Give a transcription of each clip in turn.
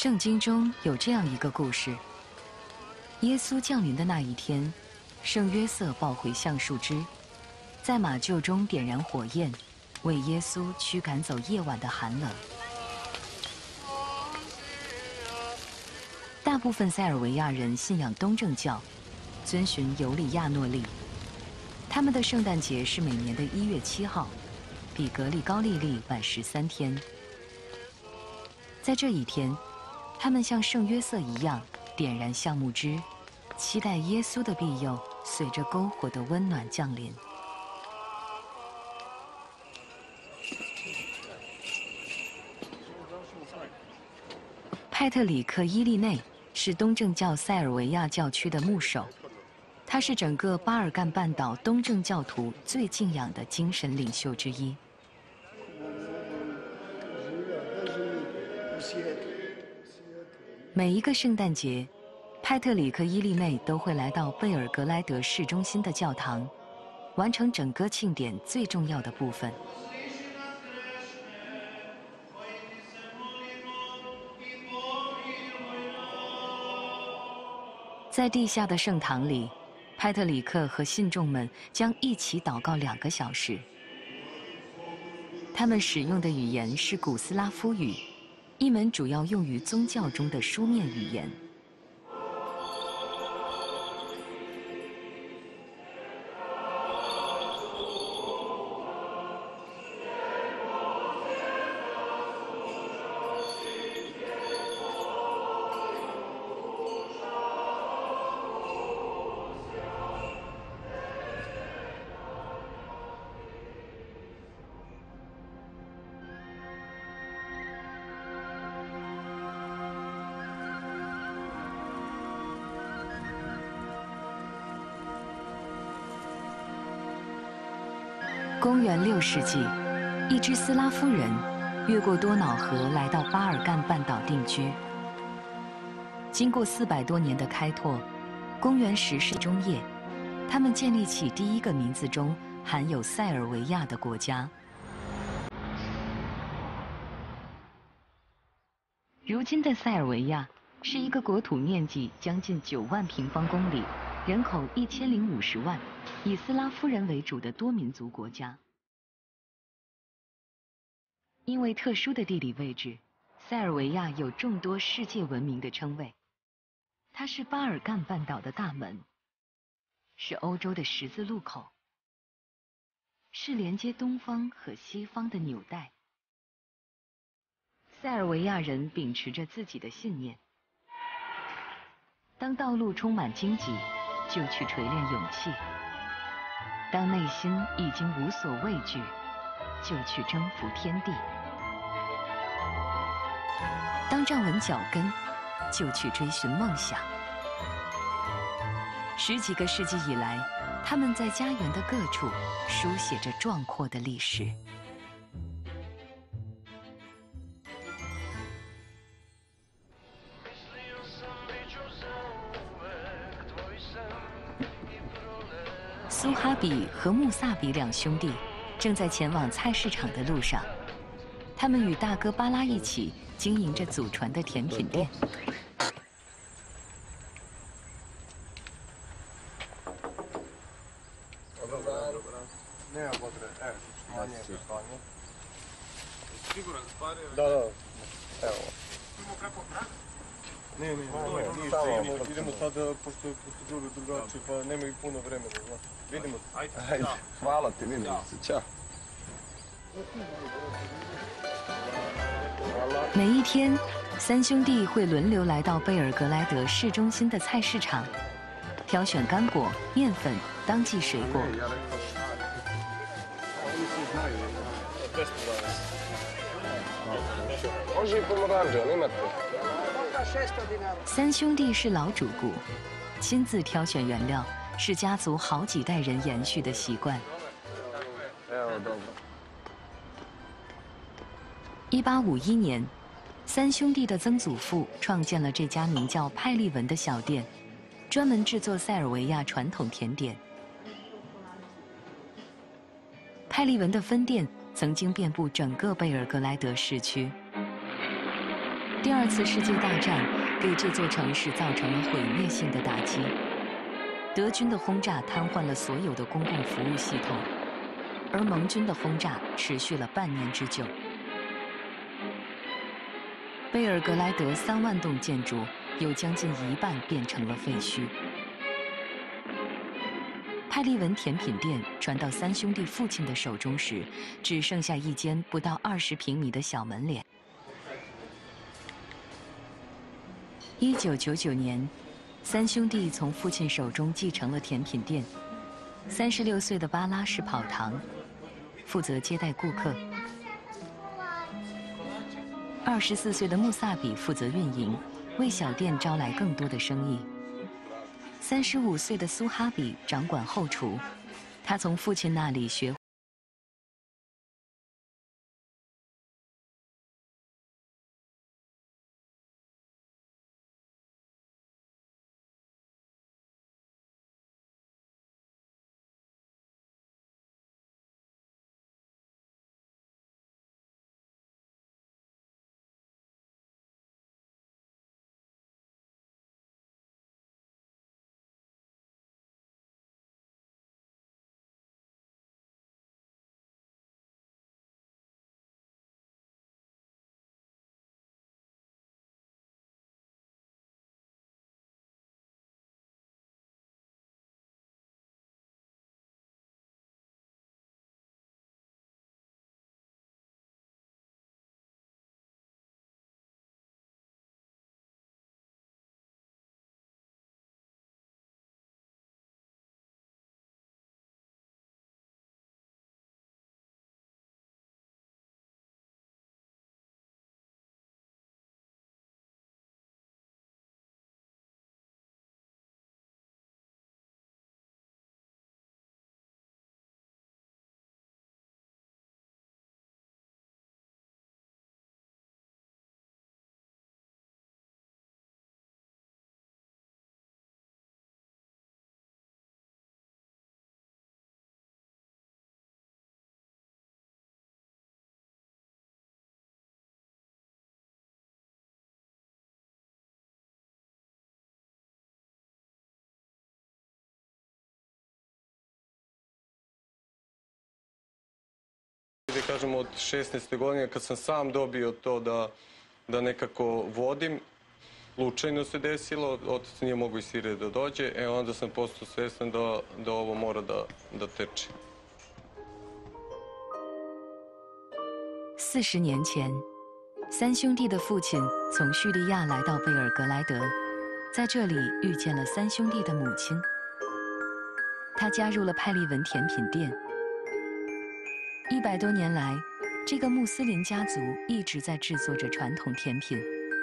圣经中有这样一个故事：耶稣降临的那一天，圣约瑟抱回橡树枝，在马厩中点燃火焰，为耶稣驱赶走夜晚的寒冷。大部分塞尔维亚人信仰东正教，遵循尤里亚诺历。他们的圣诞节是每年的1月7号，比格里高利历晚13天。在这一天，他们像圣约瑟一样点燃橡木枝，期待耶稣的庇佑随着篝火的温暖降临。派特里克·伊利内是东正教塞尔维亚教区的牧首，他是整个巴尔干半岛东正教徒最敬仰的精神领袖之一。每一个圣诞节，派特里克·伊利内都会来到贝尔格莱德市中心的教堂，完成整个庆典最重要的部分。在地下的圣堂里，派特里克和信众们将一起祷告2个小时。他们使用的语言是古斯拉夫语，一门主要用于宗教中的书面语言。公元6世纪，一支斯拉夫人越过多瑙河来到巴尔干半岛定居。经过400多年的开拓，公元10世中叶，他们建立起第一个名字中含有塞尔维亚的国家。如今的塞尔维亚是一个国土面积将近9万平方公里，人口1050万，以斯拉夫人为主的多民族国家。因为特殊的地理位置，塞尔维亚有众多世界闻名的称谓。它是巴尔干半岛的大门，是欧洲的十字路口，是连接东方和西方的纽带。塞尔维亚人秉持着自己的信念：当道路充满荆棘，就去锤炼勇气；当内心已经无所畏惧，就去征服天地；当站稳脚跟，就去追寻梦想。10几个世纪以来，他们在家园的各处书写着壮阔的历史。苏哈比和穆萨比2兄弟正在前往菜市场的路上，他们与大哥巴拉一起经营着祖传的甜品店。 idemo sad, pošto je procedura drugačija, pa nema i puno vremena, znaš. Vidimo se. Ajde, hvala ti, vidimo se, ćao. 每一天，3兄弟会轮流来到贝尔格莱德市中心的菜市场，挑选干果、面粉、当季水果。3兄弟是老主顾，亲自挑选原料是家族好几代人延续的习惯。1851年，3兄弟的曾祖父创建了这家名叫派利文的小店，专门制作塞尔维亚传统甜点。派利文的分店曾经遍布整个贝尔格莱德市区。 第二次世界大战给这座城市造成了毁灭性的打击。德军的轰炸瘫痪了所有的公共服务系统，而盟军的轰炸持续了半年之久。贝尔格莱德3万栋建筑有将近一半变成了废墟。派利文甜品店传到三兄弟父亲的手中时，只剩下一间不到20平米的小门脸。1999年，三兄弟从父亲手中继承了甜品店。36岁的巴拉是跑堂，负责接待顾客；24岁的穆萨比负责运营，为小店招来更多的生意。35岁的苏哈比掌管后厨，他从父亲那里学 Da kažem od 16. godine kad sam sam dobio to da nekako vodim, slučajno se desilo, otac nije mogao iz Sirije da dođe, onda sam postao svestan da ovo mora da teče. 40年前，三兄弟的父亲从叙利亚来到贝尔格莱德，在这里遇见了三兄弟的母亲。他加入了派利文甜品店。100多年来，这个穆斯林家族一直在制作着传统甜品。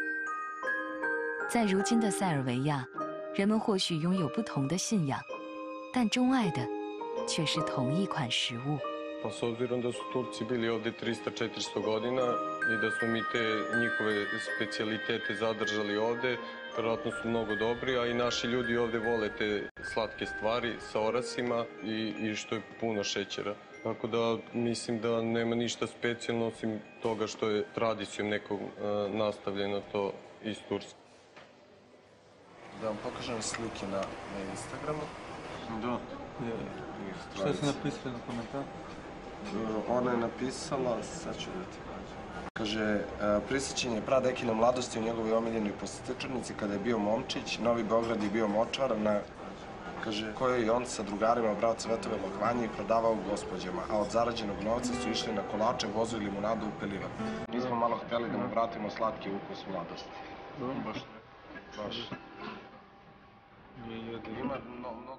在如今的塞尔维亚，人们或许拥有不同的信仰，但钟爱的却是同一款食物。 Pa s obzirom da su Turci bili ovde 300-400 godina i da smo mi te njihove specijalitete zadržali ovde, verovatno su mnogo dobri, a i naši ljudi ovde vole te slatke stvari sa orasima i što je puno šećera. Tako da mislim da nema ništa specijalno osim toga što je tradicijom nekog nastavljeno to iz Turske. Da vam pokažem slike na Instagramu. Da. Šta si napisali na komentar? Ona je napisala, sad ću da ti kažem. Kaže, prisjećen je pradekine mladosti u njegovoj omiljenoj posetičarnici kada je bio momčić, Novi Beograd je bio močvar, kaže, kojoj je on sa drugarima brao cvetove lokvanje i prodavao gospođama, a od zarađenog novca su išli na kolače, vozu i limunadu u Pelivan. Mi smo malo hteli da mu vratimo slatki ukus mladosti. Baš. Ima mnogo.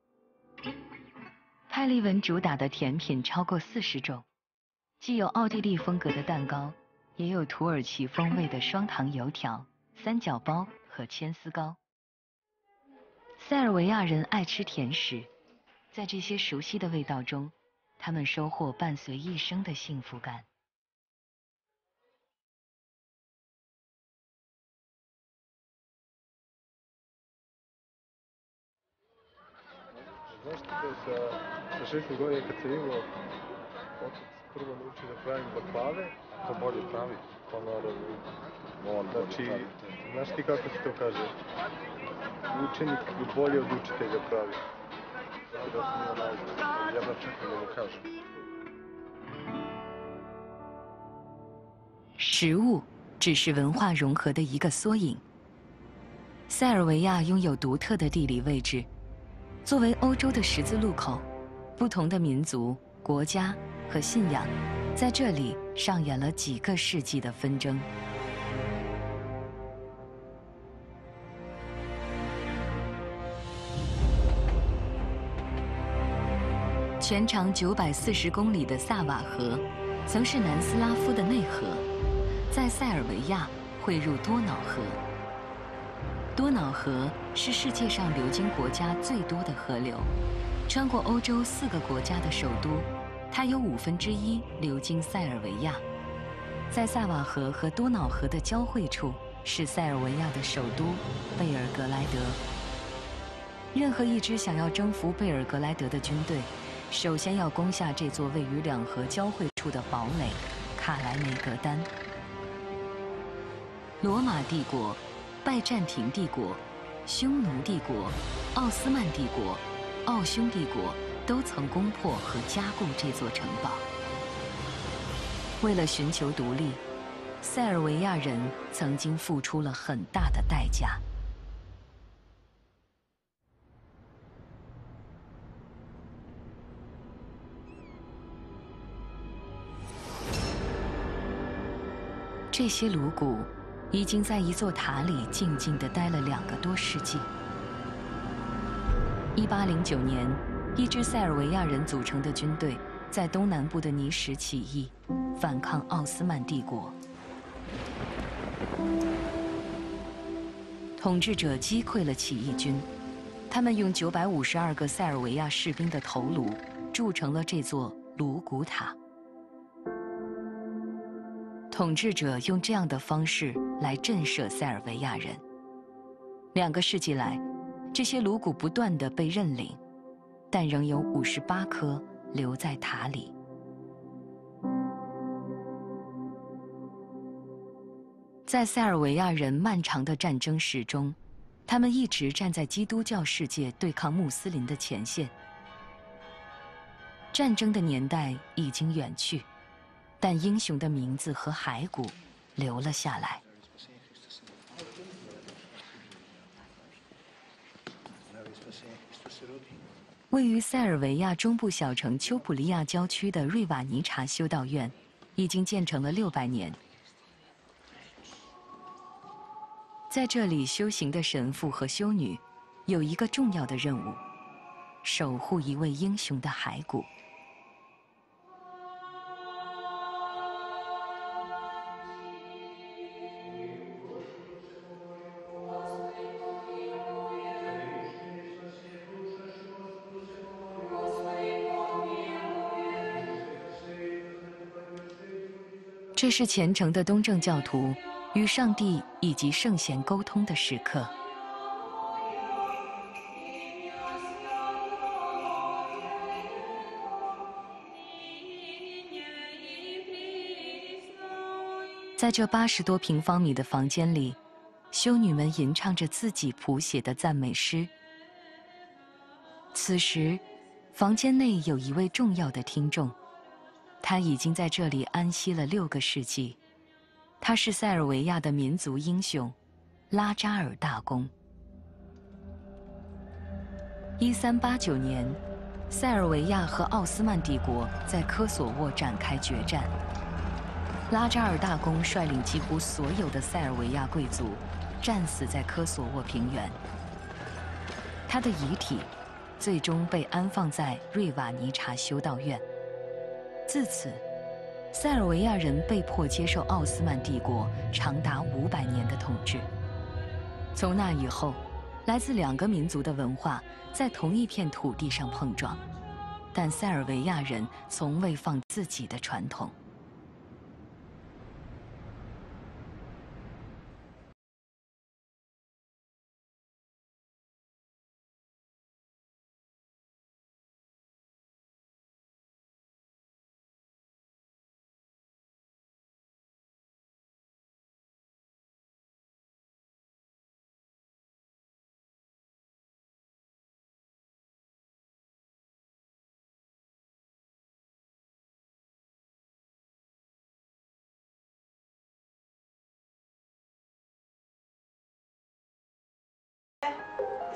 派利文主打的甜品超过40种，既有奥地利风格的蛋糕，也有土耳其风味的双糖油条、三角包和牵丝糕。塞尔维亚人爱吃甜食，在这些熟悉的味道中，他们收获伴随一生的幸福感。 Znaš ti da sa 16 godina kad sam imao otac prvo nauči da pravim baklave. To bolje pravi. Pa naravno. On bolje Znači, pravi. znaš ti kako se to kaže? Učenik bolje od učitelja pravi. Tako da sam ja najbolji. Ali jedno čekam da mu kažem. 食物只是文化融合的一个缩影。塞尔维亚拥有独特的地理位置，作为欧洲的十字路口，不同的民族、国家和信仰在这里上演了几个世纪的纷争。全长940公里的萨瓦河，曾是南斯拉夫的内河，在塞尔维亚汇入多瑙河。多瑙河是世界上流经国家最多的河流，穿过欧洲4个国家的首都，它有1/5流经塞尔维亚。在萨瓦河和多瑙河的交汇处是塞尔维亚的首都贝尔格莱德。任何一支想要征服贝尔格莱德的军队，首先要攻下这座位于两河交汇处的堡垒卡莱梅格丹。罗马帝国、拜占庭帝国、匈奴帝国、奥斯曼帝国、奥匈帝国都曾攻破和加固这座城堡。为了寻求独立，塞尔维亚人曾经付出了很大的代价。这些颅骨已经在一座塔里静静地待了2个多世纪。1809年，一支塞尔维亚人组成的军队在东南部的尼什起义，反抗奥斯曼帝国。统治者击溃了起义军，他们用952个塞尔维亚士兵的头颅铸成了这座颅骨塔。统治者用这样的方式来震慑塞尔维亚人。2个世纪来，这些颅骨不断地被认领，但仍有58颗留在塔里。在塞尔维亚人漫长的战争史中，他们一直站在基督教世界对抗穆斯林的前线。战争的年代已经远去，但英雄的名字和骸骨留了下来。位于塞尔维亚中部小城丘普利亚郊区的瑞瓦尼察修道院，已经建成了600年。在这里修行的神父和修女，有一个重要的任务：守护一位英雄的骸骨。这是虔诚的东正教徒与上帝以及圣贤沟通的时刻。在这80多平方米的房间里，修女们吟唱着自己谱写的赞美诗。此时，房间内有一位重要的听众，他已经在这里安息了6个世纪。他是塞尔维亚的民族英雄拉扎尔大公。1389年，塞尔维亚和奥斯曼帝国在科索沃展开决战。拉扎尔大公率领几乎所有的塞尔维亚贵族战死在科索沃平原。他的遗体最终被安放在瑞瓦尼察修道院。自此，塞尔维亚人被迫接受奥斯曼帝国长达500年的统治。从那以后，来自2个民族的文化在同一片土地上碰撞，但塞尔维亚人从未放自己的传统。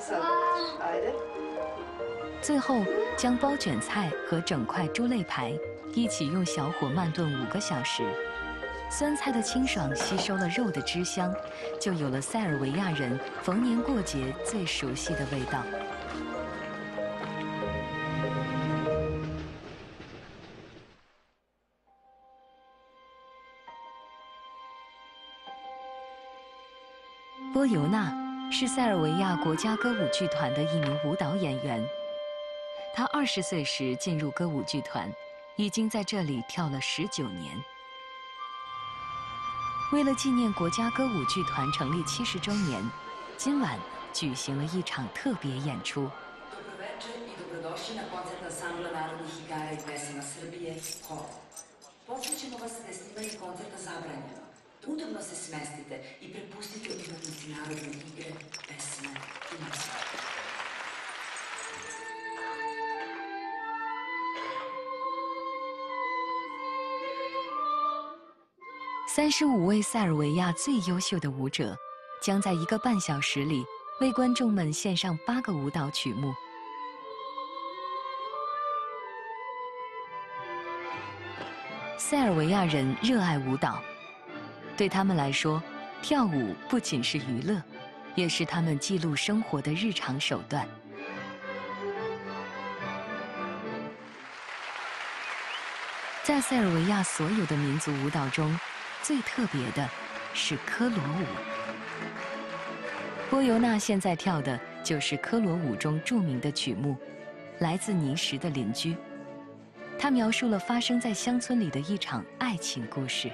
最后，将包卷菜和整块猪肋排一起用小火慢炖5个小时。酸菜的清爽吸收了肉的汁香，就有了塞尔维亚人逢年过节最熟悉的味道。波尤娜是塞尔维亚国家歌舞剧团的一名舞蹈演员。她20岁时进入歌舞剧团，已经在这里跳了19年。为了纪念国家歌舞剧团成立70周年，今晚举行了一场特别演出。 Udobno se smestite i prepustite umetnosti narodne igre, pesme i muzike. 35位塞尔维亚最优秀的舞者，将在1个半小时里为观众们献上8个舞蹈曲目。塞尔维亚人热爱舞蹈。对他们来说，跳舞不仅是娱乐，也是他们记录生活的日常手段。在塞尔维亚所有的民族舞蹈中，最特别的是科罗舞。波尤娜现在跳的就是科罗舞中著名的曲目《来自泥石的邻居》，它描述了发生在乡村里的一场爱情故事。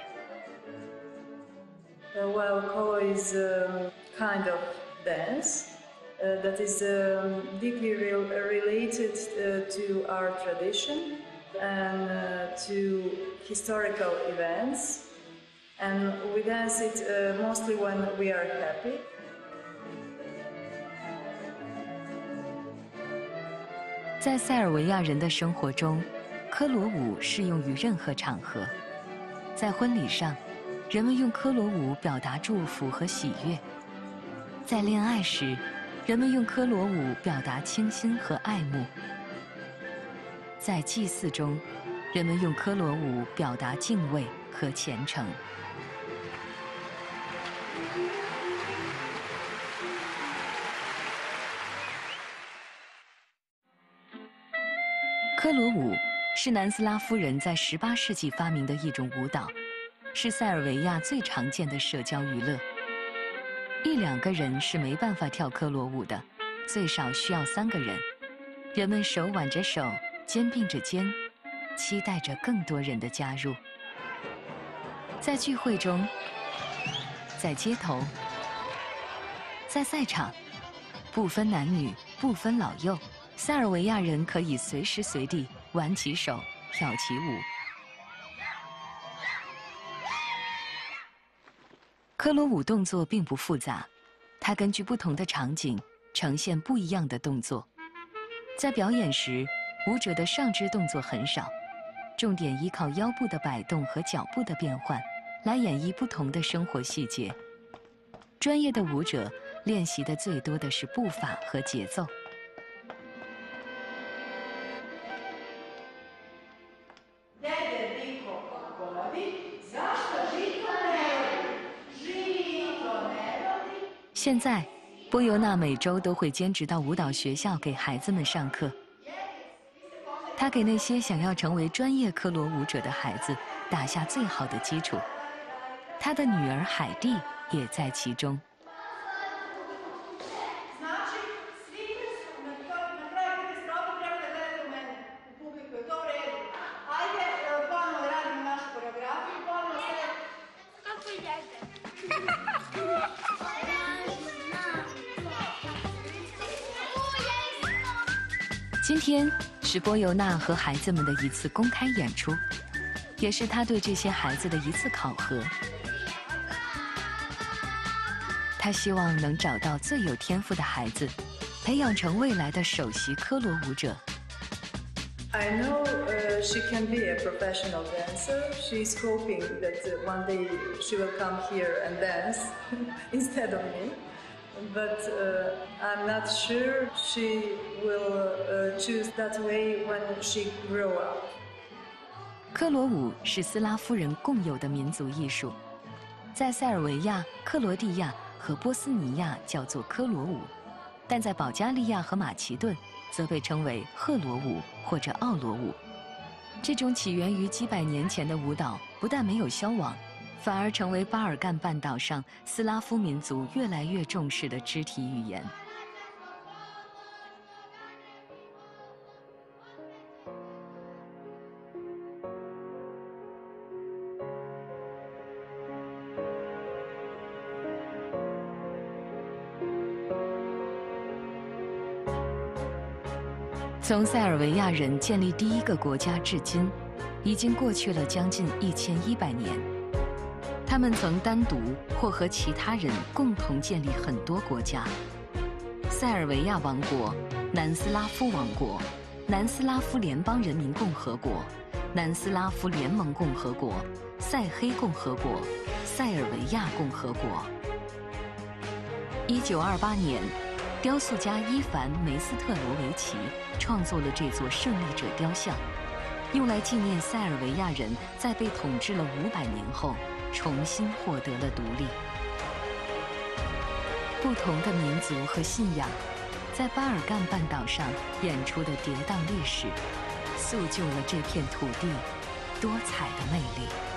Well, Kolo is kind of dance that is deeply related to our tradition and to historical events. And we dance it mostly when we are happy. 在塞尔维亚人的生活中，科罗舞适用于任何场合。在婚礼上，人们用科罗舞表达祝福和喜悦；在恋爱时，人们用科罗舞表达倾心和爱慕；在祭祀中，人们用科罗舞表达敬畏和虔诚。科罗舞是南斯拉夫人在18世纪发明的一种舞蹈。是塞尔维亚最常见的社交娱乐。1、2个人是没办法跳科罗舞的，最少需要3个人。人们手挽着手，肩并着肩，期待着更多人的加入。在聚会中，在街头，在赛场，不分男女，不分老幼，塞尔维亚人可以随时随地挽起手，跳起舞。科罗舞动作并不复杂，它根据不同的场景呈现不一样的动作。在表演时，舞者的上肢动作很少，重点依靠腰部的摆动和脚步的变换来演绎不同的生活细节。专业的舞者练习的最多的是步伐和节奏。现在，波尤娜每周都会兼职到舞蹈学校给孩子们上课。她给那些想要成为专业科罗舞者的孩子打下最好的基础。她的女儿海蒂也在其中。今天是波尤娜和孩子们的一次公开演出，也是她对这些孩子的一次考核。她希望能找到最有天赋的孩子，培养成未来的首席科罗舞者。 I know she can be a professional dancer. She's hoping that one day she will come here and dance instead of me. but I'm not sure she will choose that way when she grow up. 科罗舞是斯拉夫人共有的民族艺术，在塞尔维亚、克罗地亚和波斯尼亚叫做科罗舞，但在保加利亚和马其顿则被称为赫罗舞或者奥罗舞。这种起源于几百年前的舞蹈不但没有消亡，反而成为巴尔干半岛上斯拉夫民族越来越重视的肢体语言。从塞尔维亚人建立第一个国家至今，已经过去了将近1100年。他们曾单独或和其他人共同建立很多国家：塞尔维亚王国、南斯拉夫王国、南斯拉夫联邦人民共和国、南斯拉夫联盟共和国、塞黑共和国、塞尔维亚共和国。1928年，雕塑家伊凡·梅斯特罗维奇创作了这座胜利者雕像，用来纪念塞尔维亚人在被统治了500年后重新获得了独立。不同的民族和信仰在巴尔干半岛上演出的跌宕历史，塑就了这片土地多彩的魅力。